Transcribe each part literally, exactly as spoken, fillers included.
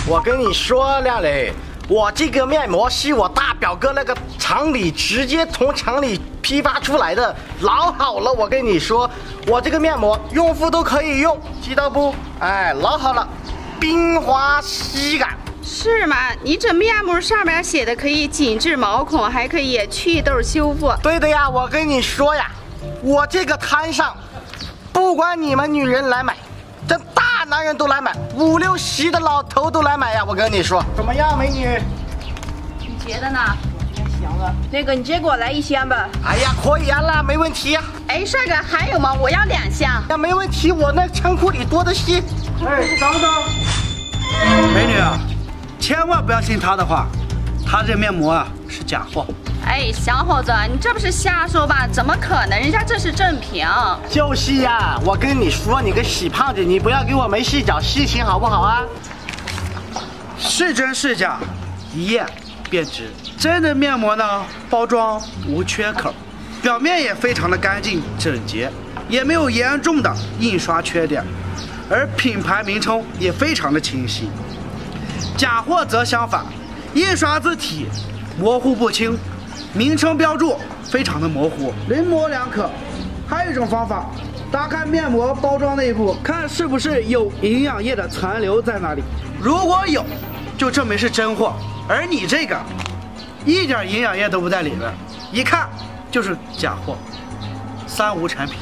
我跟你说，亮磊，我这个面膜是我大表哥那个厂里直接从厂里批发出来的，老好了。我跟你说，我这个面膜孕妇都可以用，知道不？哎，老好了，冰滑吸感。 是吗？你这面膜上面写的可以紧致毛孔，还可以祛痘修复。 对的呀，我跟你说呀，我这个摊上，不管你们女人来买，这大男人都来买，五六十的老头都来买呀！我跟你说，怎么样，美女？ 你觉得呢？行了，那个你直接给我来一箱吧。 哎呀，可以啊，那没问题呀。 哎，帅哥还有吗？我要两箱。 那没问题，我那仓库里多的是。哎，等等， 美女啊，千万不要信他的话，他这面膜啊是假货。 哎，小伙子，你这不是瞎说吧？怎么可能？人家这是正品。 就是呀，我跟你说，你个死胖子，你不要给我没事找事情好不好啊？ 是真是假，一验便知。真的面膜呢，包装无缺口，表面也非常的干净整洁，也没有严重的印刷缺点，而品牌名称也非常的清晰。假货则相反，印刷字体模糊不清，名称标注非常的模糊，零模两可。还有一种方法，打开面膜包装内部，看是不是有营养液的残留在那里。如果有，就证明是真货。而你这个，一点营养液都不在里边，一看就是假货，三无产品。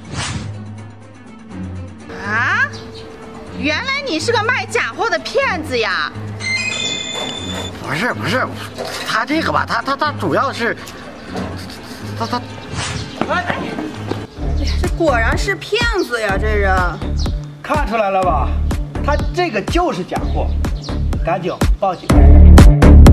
啊？原来你是个卖假货的骗子呀！ 不是不是，他这个吧，他他他主要是，他他， 哎，这果然是骗子呀！这人看出来了吧？他这个就是假货，赶紧报警。